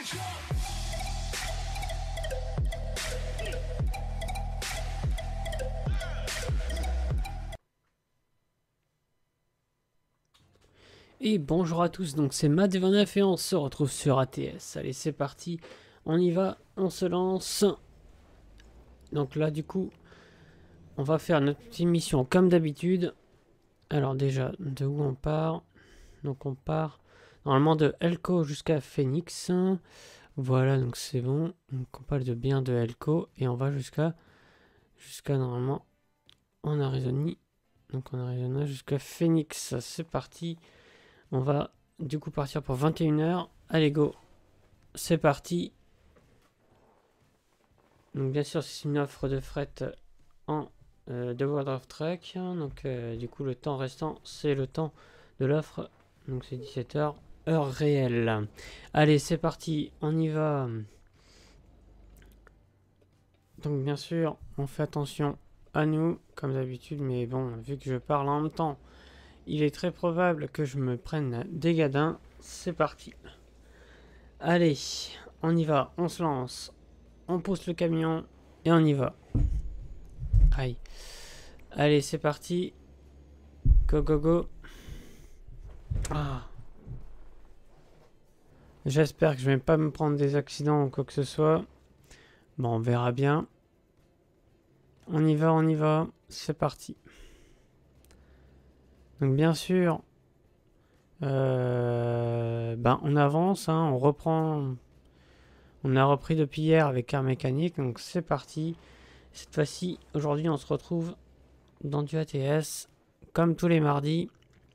Et bonjour à tous, donc c'est Matt29 et on se retrouve sur ATS. Allez, c'est parti, on y va, on se lance. Donc là, du coup, on va faire notre petite mission comme d'habitude. Alors déjà, de où on part? Donc on part normalement de Elko jusqu'à Phoenix. Voilà, donc c'est bon. Donc on parle de bien de Elko et on va jusqu'à normalement en Arizonie. Donc en Arizona jusqu'à Phoenix. C'est parti. On va du coup partir pour 21 h. Allez, go. C'est parti. Donc bien sûr, c'est une offre de fret en de World of Truck. Donc du coup, le temps restant, c'est le temps de l'offre. Donc c'est 17 h, heure réelle. Allez, c'est parti. On y va. Donc bien sûr, on fait attention à nous, comme d'habitude. Mais bon, vu que je parle en même temps, il est très probable que je me prenne des gadins. C'est parti. Allez, on y va, on se lance, on pousse le camion et on y va. Aïe. Allez, c'est parti. Go, go, go. Ah. J'espère que je vais pas me prendre des accidents ou quoi que ce soit. Bon, on verra bien. On y va, on y va. C'est parti. Donc bien sûr, on avance, hein, on reprend. On a repris depuis hier avec Car Mécanique, donc c'est parti. Cette fois-ci, aujourd'hui, on se retrouve dans du ATS, comme tous les mardis.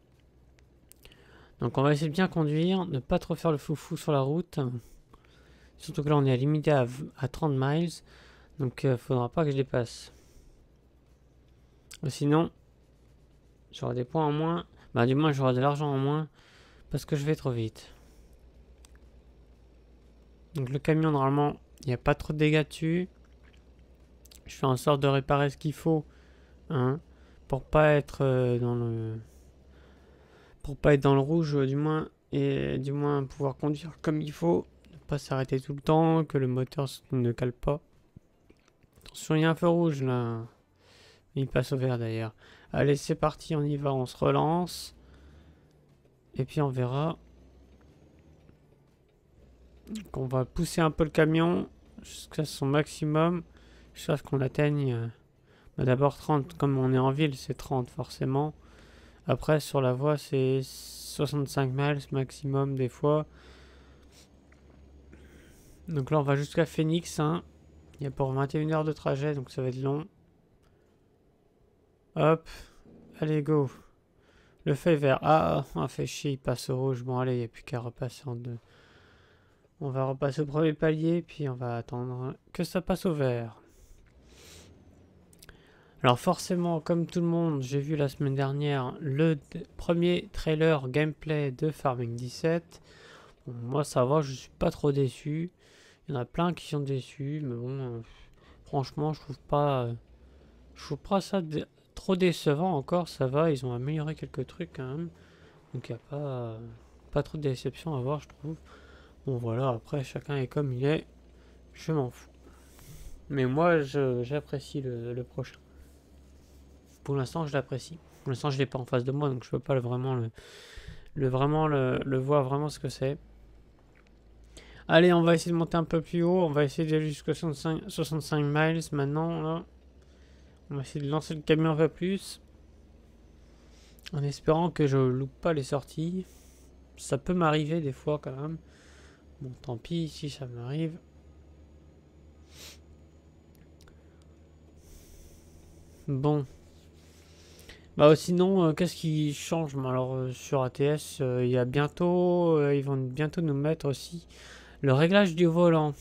Donc on va essayer de bien conduire, ne pas trop faire le foufou sur la route. Surtout que là, on est limité à 30 miles, donc faudra pas que je dépasse. Sinon, j'aurai des points en moins. Bah, du moins, j'aurai de l'argent en moins parce que je vais trop vite. Donc, le camion, normalement, il n'y a pas trop de dégâts dessus. Je fais en sorte de réparer ce qu'il faut, hein, pour pas être dans le rouge, du moins, et du moins pouvoir conduire comme il faut, ne pas s'arrêter tout le temps, que le moteur ne cale pas. Attention, il y a un feu rouge là. Il passe au vert d'ailleurs. Allez, c'est parti, on y va, on se relance. Et puis on verra. Qu'on va pousser un peu le camion jusqu'à son maximum. Jusqu'à ce qu'on atteigne d'abord 30. Comme on est en ville, c'est 30 forcément. Après, sur la voie, c'est 65 miles maximum des fois. Donc là, on va jusqu'à Phoenix. Hein. Il y a pour 21 heures de trajet, donc ça va être long. Hop. Allez, go. Le feu est vert. Ah, on fait chier, il passe au rouge. Bon, allez, il n'y a plus qu'à repasser en deux. On va repasser au premier palier, puis on va attendre que ça passe au vert. Alors forcément, comme tout le monde, j'ai vu la semaine dernière le premier trailer gameplay de Farming 17. Bon, moi ça va, je suis pas trop déçu. Il y en a plein qui sont déçus, mais bon, franchement, je trouve pas ça trop décevant encore. Ça va, ils ont amélioré quelques trucs quand même, donc il n'y a pas trop de déception à voir, je trouve. Bon voilà, après chacun est comme il est, je m'en fous. Mais moi, j'apprécie le prochain. Pour l'instant, je l'apprécie. Pour l'instant, je l'ai pas en face de moi, donc je peux pas vraiment le voir vraiment ce que c'est. Allez, on va essayer de monter un peu plus haut. On va essayer d'aller jusqu'à 65 miles maintenant. Là. On va essayer de lancer le camion un peu plus. En espérant que je loupe pas les sorties. Ça peut m'arriver des fois quand même. Bon, tant pis si ça m'arrive. Bon. Bah sinon, qu'est-ce qui change? Alors sur ATS, il y a bientôt, ils vont bientôt nous mettre aussi le réglage du volant.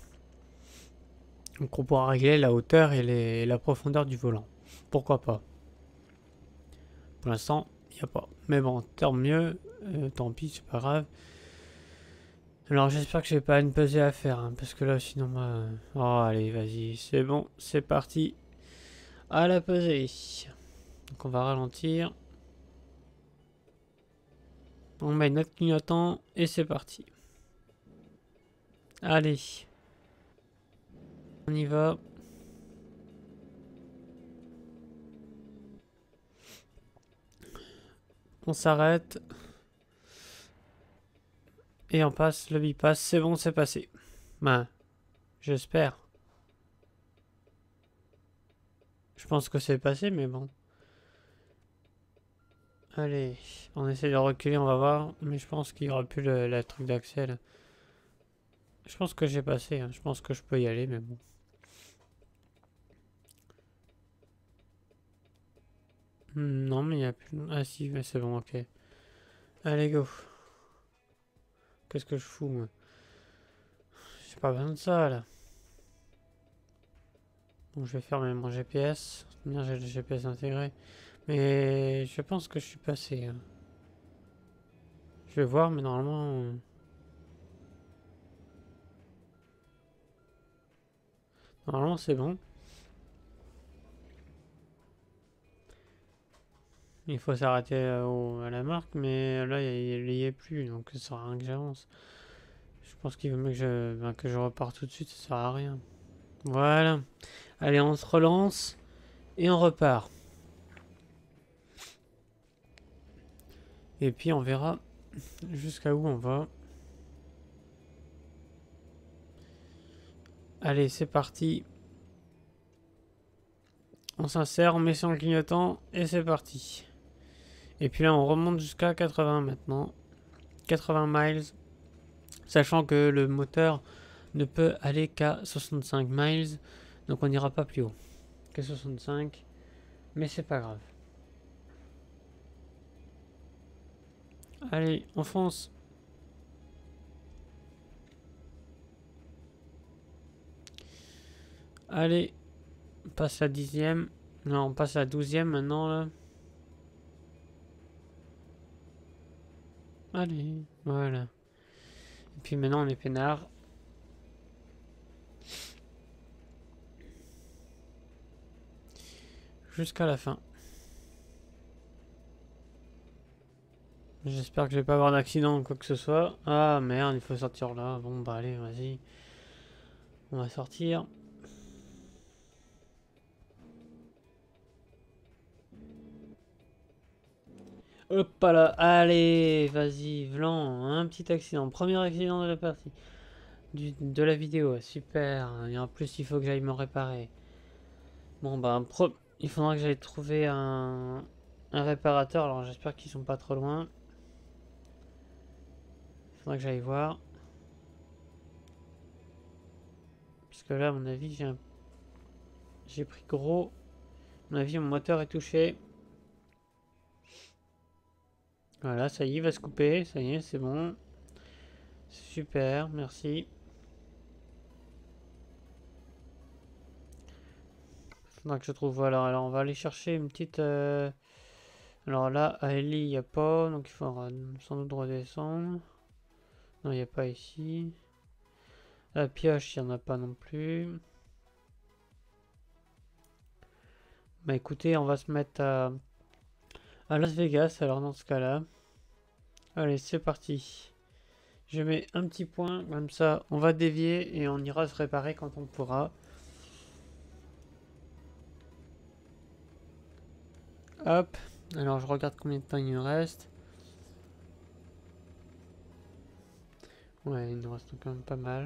Donc on pourra régler la hauteur et la profondeur du volant. Pourquoi pas? Pour l'instant, il n'y a pas. Mais bon, tant mieux, tant pis, c'est pas grave. Alors j'espère que je n'ai pas une pesée à faire, hein, parce que là sinon... Oh allez, vas-y, c'est bon, c'est parti. À la pesée. Donc on va ralentir. On met notre clignotant et c'est parti. Allez. On y va. On s'arrête. Et on passe le bypass. C'est bon, c'est passé. Ben, j'espère. Je pense que c'est passé, mais bon. Allez, on essaie de reculer, on va voir. Mais je pense qu'il n'y aura plus le truc d'accès. Je pense que j'ai passé. Hein. Je pense que je peux y aller, mais bon. Non, mais il n'y a plus... Ah si, mais c'est bon, ok. Allez, go. Qu'est-ce que je fous, moi? J'ai pas besoin de ça, là. Bon, je vais fermer mon GPS. Bien, j'ai le GPS intégré. Mais je pense que je suis passé. Hein. Je vais voir, mais normalement... Normalement, c'est bon. Il faut s'arrêter à la marque, mais là, il n'y est plus, donc ça sert à rien que j'avance. Je pense qu'il vaut mieux que je reparte tout de suite, ça sert à rien. Voilà. Allez, on se relance et on repart. Et puis on verra jusqu'à où on va. Allez, c'est parti. On s'insère, on met sur le clignotant et c'est parti. Et puis là, on remonte jusqu'à 80 maintenant. 80 miles. Sachant que le moteur ne peut aller qu'à 65 miles. Donc on n'ira pas plus haut que 65. Mais c'est pas grave. Allez, on fonce. Allez, on passe à 10e. Non, on passe à 12e maintenant là. Allez, voilà. Et puis maintenant on est peinard. Jusqu'à la fin. J'espère que je vais pas avoir d'accident ou quoi que ce soit. Ah merde, il faut sortir là. Bon bah allez, vas-y. On va sortir. Hop là, allez, vas-y, Vlan, un petit accident. Premier accident de la partie. De la vidéo, super. Et en plus, il faut que j'aille me réparer. Bon bah, il faudra que j'aille trouver un réparateur. Alors j'espère qu'ils sont pas trop loin. Il faudra que j'aille voir. Parce que là, à mon avis, j'ai pris gros. À mon avis, mon moteur est touché. Voilà, ça y est, il va se couper. Ça y est, c'est bon. Super, merci. Faudra que je trouve. Voilà, alors on va aller chercher une petite. Alors là, à Ellie, il n'y a pas. Donc il faudra sans doute redescendre. Non, il n'y a pas ici. La pioche, il n'y en a pas non plus. Bah écoutez, on va se mettre à Las Vegas, alors dans ce cas-là. Allez, c'est parti. Je mets un petit point, comme ça, on va dévier et on ira se réparer quand on pourra. Hop, alors je regarde combien de temps il me reste. Ouais, il nous reste quand même pas mal.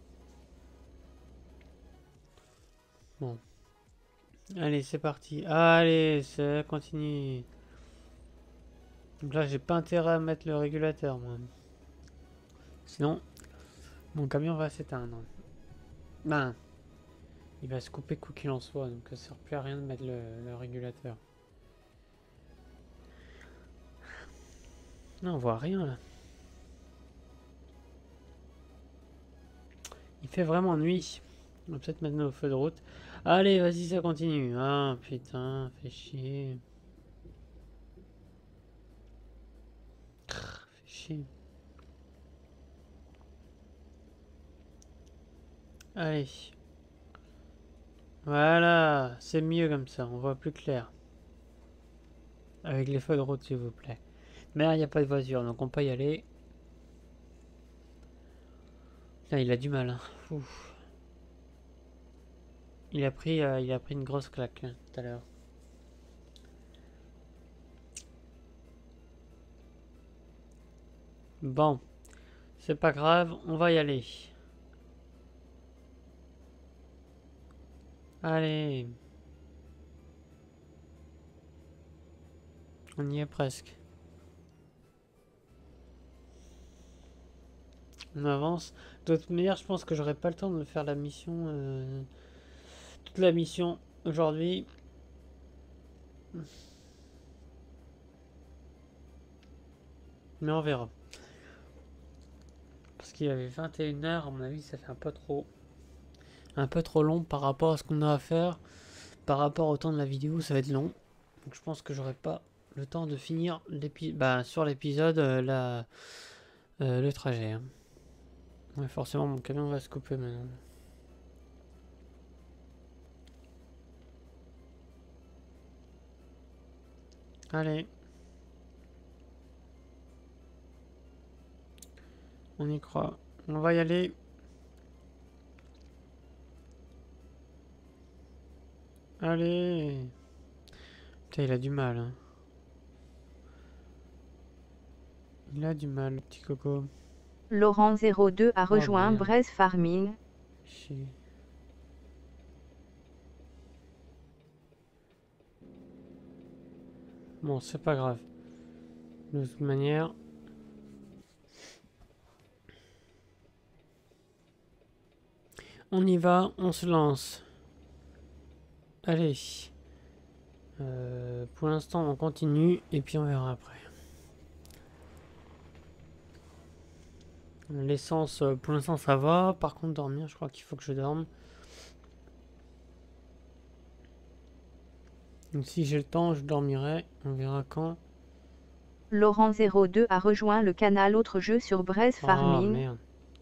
Bon. Allez, c'est parti. Allez, ça continue. Donc là, j'ai pas intérêt à mettre le régulateur, moi. Sinon, mon camion va s'éteindre. Ben, il va se couper quoi qu'il en soit, donc ça sert plus à rien de mettre le régulateur. Non, on voit rien là. Il fait vraiment nuit. On va peut-être mettre au feu de route. Allez, vas-y, ça continue. Ah putain, fait chier. Fait chier. Allez. Voilà, c'est mieux comme ça, on voit plus clair. Avec les feux de route, s'il vous plaît. Mais il n'y a pas de voiture, donc on peut y aller. Putain, il a du mal, hein. Ouf. Il a pris une grosse claque là, tout à l'heure. Bon, c'est pas grave, on va y aller. Allez, on y est presque. On avance. De toute manière, je pense que j'aurai pas le temps de faire la mission, toute la mission aujourd'hui. Mais on verra. Parce qu'il y avait 21 heures, à mon avis, ça fait un peu trop long par rapport à ce qu'on a à faire. Par rapport au temps de la vidéo, ça va être long. Donc je pense que j'aurai pas le temps de finir sur l'épisode, le trajet, hein. Ouais, forcément, mon camion va se couper maintenant. Allez. On y croit. On va y aller. Allez. Putain, il a du mal, hein. Il a du mal, le petit coco. Laurent02 a Oh rejoint merde. Braise Farming. Chier. Bon, c'est pas grave. De toute manière. On y va, on se lance. Allez. Pour l'instant, on continue et puis on verra après. L'essence, pour l'instant, ça va. Par contre, dormir, je crois qu'il faut que je dorme. Donc, si j'ai le temps, je dormirai. On verra quand. Laurent02 a rejoint le canal Autre Jeu sur Braise Oh Farming. merde.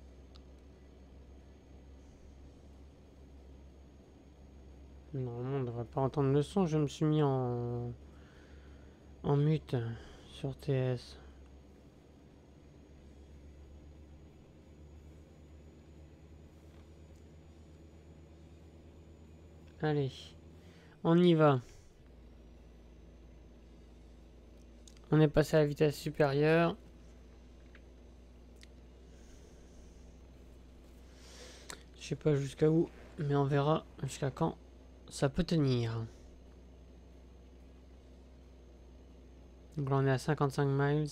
Normalement, on ne devrait pas entendre le son. Je me suis mis en mute sur TS. Allez, on y va. On est passé à la vitesse supérieure. Je sais pas jusqu'à où, mais on verra jusqu'à quand ça peut tenir. Donc là, on est à 55 miles.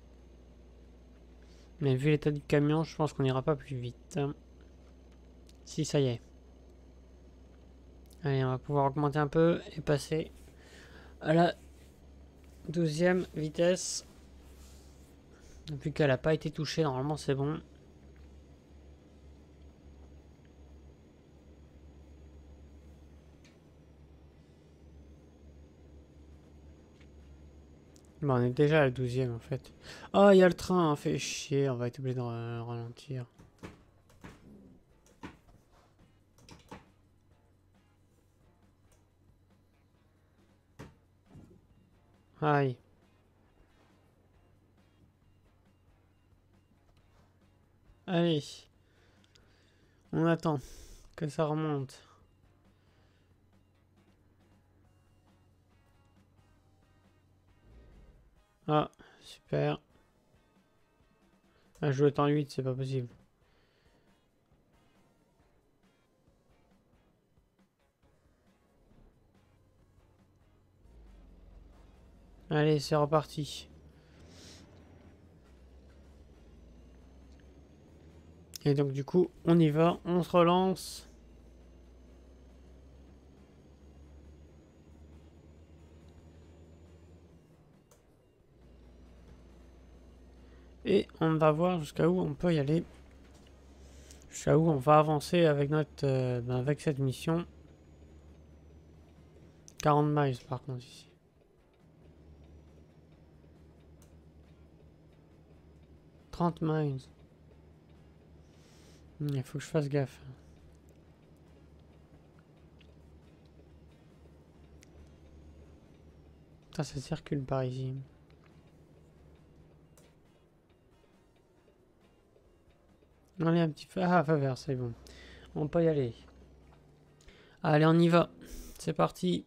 Mais vu l'état du camion, je pense qu'on n'ira pas plus vite. Si, ça y est. Allez, on va pouvoir augmenter un peu et passer à la 12e vitesse. Vu qu'elle n'a pas été touchée, normalement c'est bon. Bon, on est déjà à la 12e en fait. Oh, il y a le train, fait chier, on va être obligé de ralentir. Aïe. Allez. On attend que ça remonte. Ah, super. Ah, je dois être en 8, c'est pas possible. Allez, c'est reparti. Et donc du coup, on y va, on se relance. Et on va voir jusqu'à où on peut y aller. Jusqu'à où on va avancer avec avec cette mission. 40 miles par contre ici. 30 miles. Il faut que je fasse gaffe. Putain, ça circule par ici. Allez, un petit feu. Ah, feu vert, c'est bon. On peut y aller. Allez, on y va. C'est parti.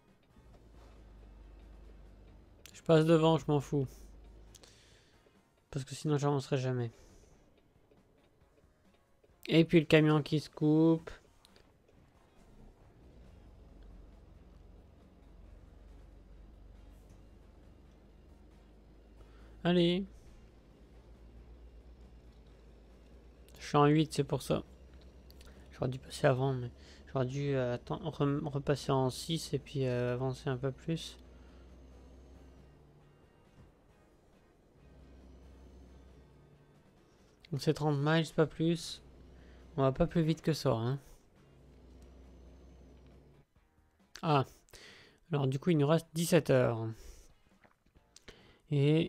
Je passe devant, je m'en fous. Parce que sinon, j'avancerai jamais. Et puis le camion qui se coupe. Allez. Je suis en 8, c'est pour ça. J'aurais dû passer avant, mais j'aurais dû repasser en 6 et puis avancer un peu plus. Donc c'est 30 miles, pas plus. On va pas plus vite que ça, hein. Ah, alors du coup il nous reste 17 heures. Et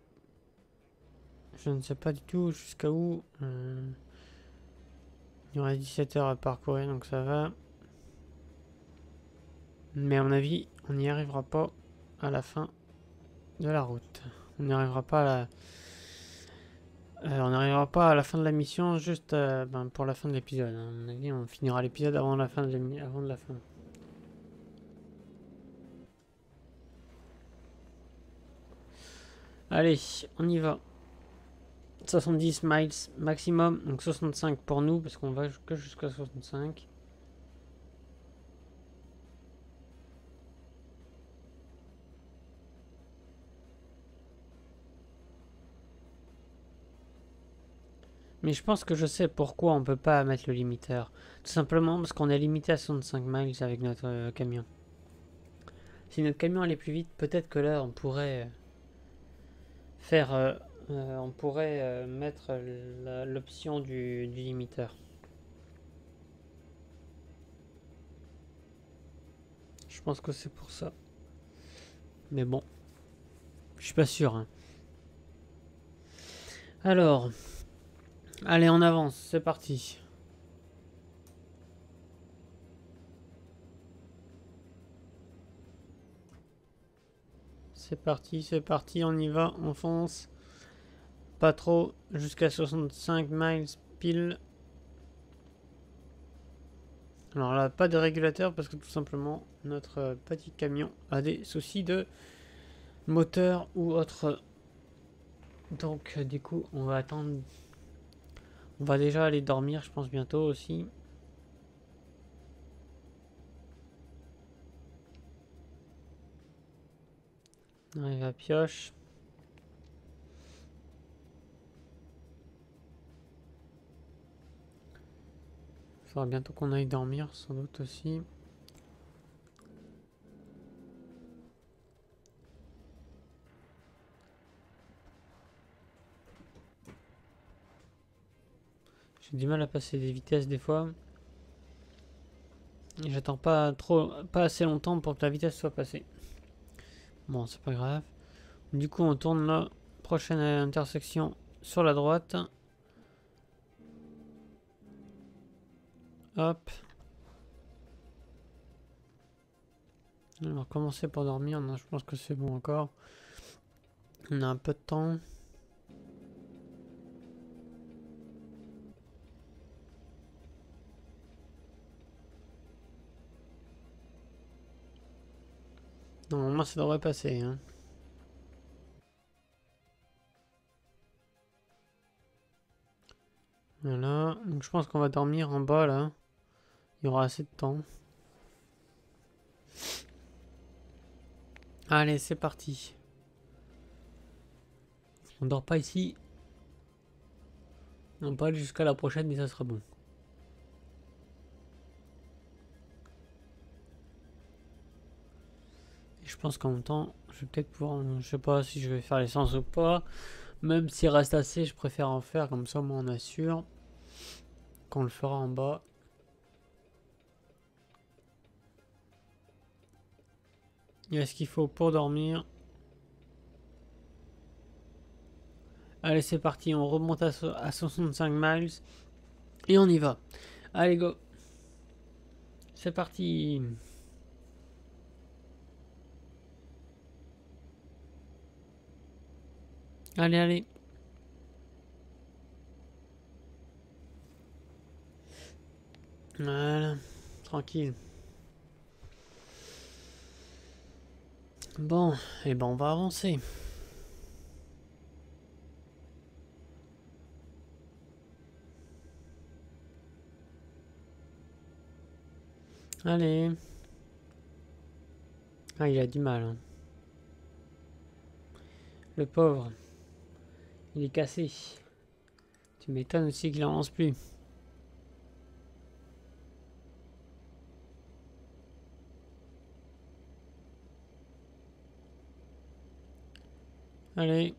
je ne sais pas du tout jusqu'à où. Il y aurait 17 heures à parcourir, donc ça va. Mais à mon avis, on n'y arrivera pas à la fin de la route. On n'y arrivera pas à la... on n'arrivera pas à la fin de la mission juste pour la fin de l'épisode. À mon avis, on finira l'épisode avant la fin de avant de la fin. Allez, on y va. 70 miles maximum, donc 65 pour nous, parce qu'on va que jusqu'à 65. Mais je pense que je sais pourquoi on peut pas mettre le limiteur. Tout simplement parce qu'on est limité à 65 miles avec notre camion. Si notre camion allait plus vite, peut-être que là on pourrait faire... on pourrait mettre l'option du limiteur. Je pense que c'est pour ça. Mais bon, je suis pas sûr. Hein. Alors, allez, on avance, c'est parti. C'est parti, on y va, on fonce. Pas trop, jusqu'à 65 miles pile. Alors là, pas de régulateur parce que tout simplement, notre petit camion a des soucis de moteur ou autre. Donc du coup, on va attendre. On va déjà aller dormir, je pense, bientôt aussi. On arrive à pioche. Il faudra bientôt qu'on aille dormir, sans doute aussi. J'ai du mal à passer des vitesses des fois. Et j'attends pas assez longtemps pour que la vitesse soit passée. Bon, c'est pas grave. Du coup, on tourne la prochaine intersection sur la droite. Hop. On va commencer pour dormir. Non, je pense que c'est bon encore. On a un peu de temps. Normalement, ça devrait passer. Hein. Voilà. Donc, je pense qu'on va dormir en bas là. Il y aura assez de temps. Allez, c'est parti. On dort pas ici. On peut aller jusqu'à la prochaine et ça sera bon. Et je pense qu'en même temps, je vais peut-être pouvoir... Je sais pas si je vais faire l'essence ou pas. Même s'il reste assez, je préfère en faire. Comme ça, moi, on assure qu'on le fera en bas. Il y a ce qu'il faut pour dormir. Allez, c'est parti. On remonte à 65 miles. Et on y va. Allez, go. C'est parti. Allez, allez. Voilà, tranquille. Bon, et ben on va avancer. Allez. Ah, il a du mal. Hein. Le pauvre. Il est cassé. Tu m'étonnes aussi qu'il en lance plus. Allez.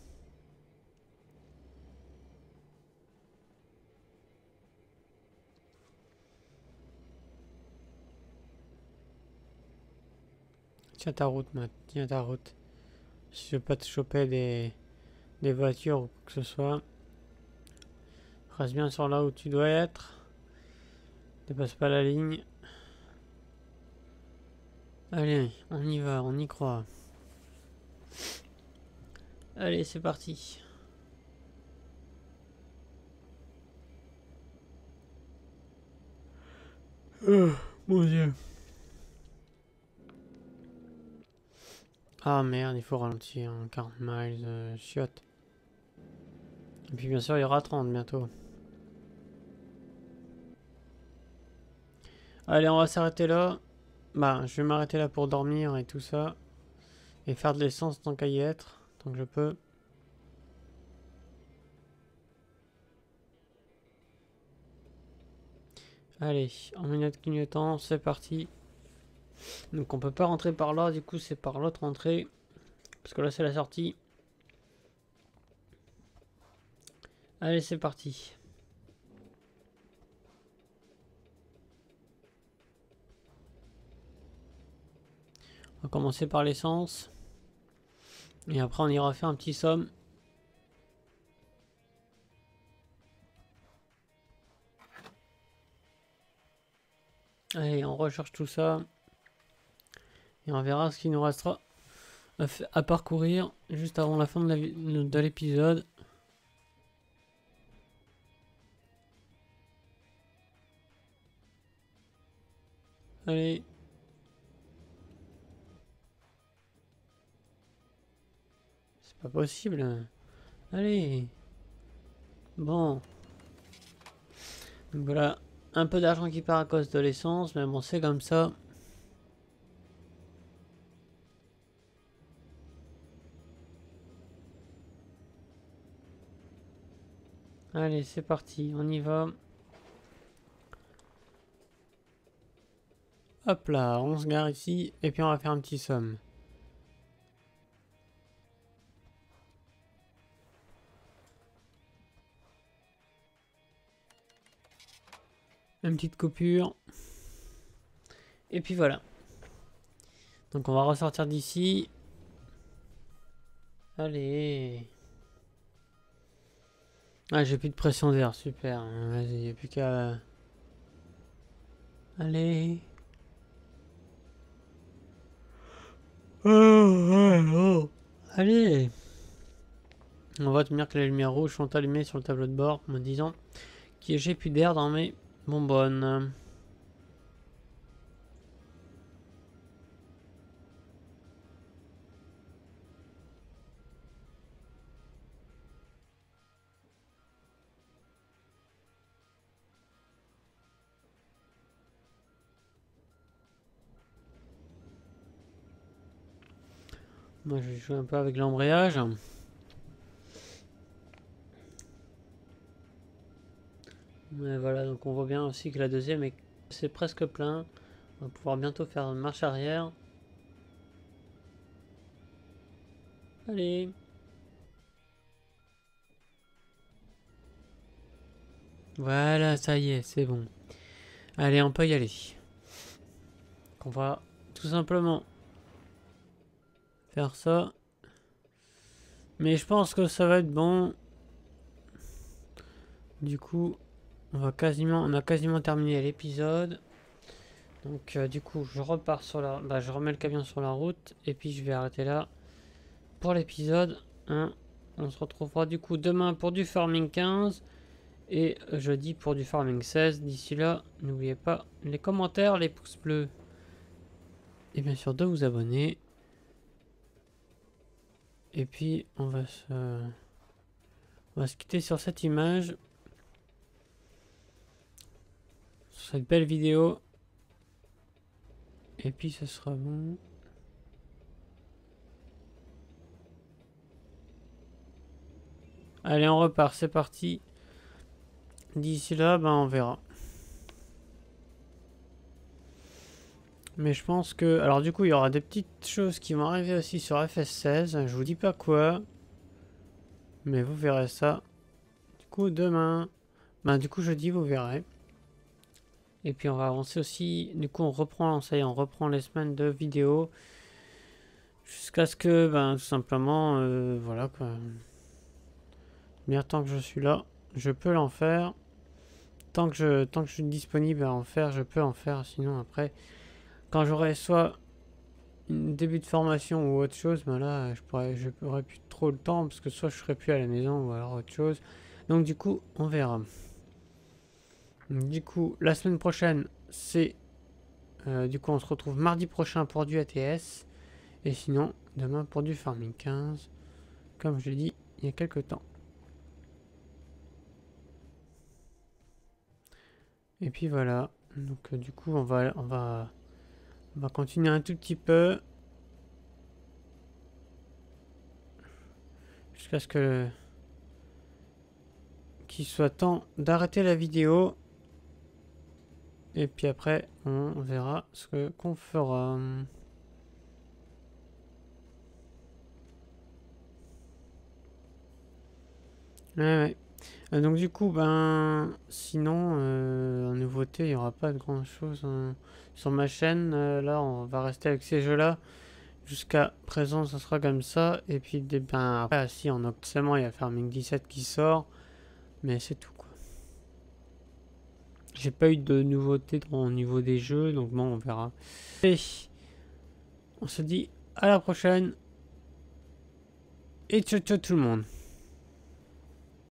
Tiens ta route, Matt. Tiens ta route. Si je veux pas te choper des voitures ou quoi que ce soit. Reste bien sur là où tu dois être. Dépasse pas la ligne. Allez, on y va, on y croit. Allez, c'est parti. Mon Dieu. Ah merde, il faut ralentir. 40 miles, chiotte. Et puis bien sûr, il y aura 30 bientôt. Allez, on va s'arrêter là. Bah, je vais m'arrêter là pour dormir et tout ça. Et faire de l'essence tant qu'à y être. Tant que je peux. Allez, en minute clignotant, c'est parti. Donc on peut pas rentrer par là, du coup c'est par l'autre entrée. Parce que là c'est la sortie. Allez, c'est parti. On va commencer par l'essence. Et après on ira faire un petit somme. Allez, on recherche tout ça. Et on verra ce qu'il nous restera à parcourir juste avant la fin de l'épisode. Allez. C'est pas possible. Allez. Bon. Donc voilà. Un peu d'argent qui part à cause de l'essence. Mais bon, c'est comme ça. Allez, c'est parti. On y va. Hop là, on se gare ici. Et puis on va faire un petit somme. Une petite coupure. Et puis voilà. Donc on va ressortir d'ici. Allez. Ah, j'ai plus de pression d'air, super. Vas-y, il n'y a plus qu'à... Allez. Oh. Allez. On voit te dire que les lumières rouges sont allumées sur le tableau de bord, me disant que j'ai plus d'air dans mes bonbonnes. Moi, je vais jouer un peu avec l'embrayage. Mais voilà, donc on voit bien aussi que la deuxième est c'est presque plein. On va pouvoir bientôt faire une marche arrière. Allez. Voilà, ça y est, c'est bon. Allez, on peut y aller. On va tout simplement faire ça. Mais je pense que ça va être bon. Du coup, on a quasiment terminé l'épisode. Donc du coup, je repars sur la... Bah, je remets le camion sur la route. Et puis je vais arrêter là pour l'épisode 1. On se retrouvera du coup demain pour du Farming 15. et jeudi pour du Farming 16. D'ici là, n'oubliez pas les commentaires, les pouces bleus et bien sûr de vous abonner. Et puis on va se quitter sur cette image, sur cette belle vidéo. Et puis ce sera bon. Allez, on repart, c'est parti. D'ici là, ben on verra. Mais je pense que... Alors du coup, il y aura des petites choses qui vont arriver aussi sur FS16. Je vous dis pas quoi. Mais vous verrez ça. Du coup, demain... Ben du coup, jeudi, vous verrez. Et puis on va avancer aussi. Du coup, on reprend, ça y est, on reprend les semaines de vidéos. Jusqu'à ce que, ben tout simplement, voilà quoi. Bien, tant que je suis là, je peux l'en faire. Tant que je suis disponible à en faire, je peux en faire. Sinon, après, quand j'aurai soit un début de formation ou autre chose, ben là, je n'aurai plus trop le temps parce que soit je serai plus à la maison ou alors autre chose. Donc, du coup, on verra. Du coup, la semaine prochaine, c'est... du coup, on se retrouve mardi prochain pour du ATS. Et sinon, demain pour du Farming 15. Comme je l'ai dit il y a quelques temps. Et puis voilà. Donc, du coup, on va continuer un tout petit peu. Jusqu'à ce que... qu'il soit temps d'arrêter la vidéo. Et puis après, on verra ce qu'on fera. Ouais. Donc du coup, ben... Sinon, en nouveauté, il n'y aura pas de grand chose sur ma chaîne. Là, on va rester avec ces jeux-là. Jusqu'à présent, ça sera comme ça. Et puis, ben, après, si, en octobre, il y a Farming 17 qui sort. Mais c'est tout, quoi. J'ai pas eu de nouveautés au niveau des jeux, donc bon, on verra. Et on se dit à la prochaine. Et ciao ciao tout le monde.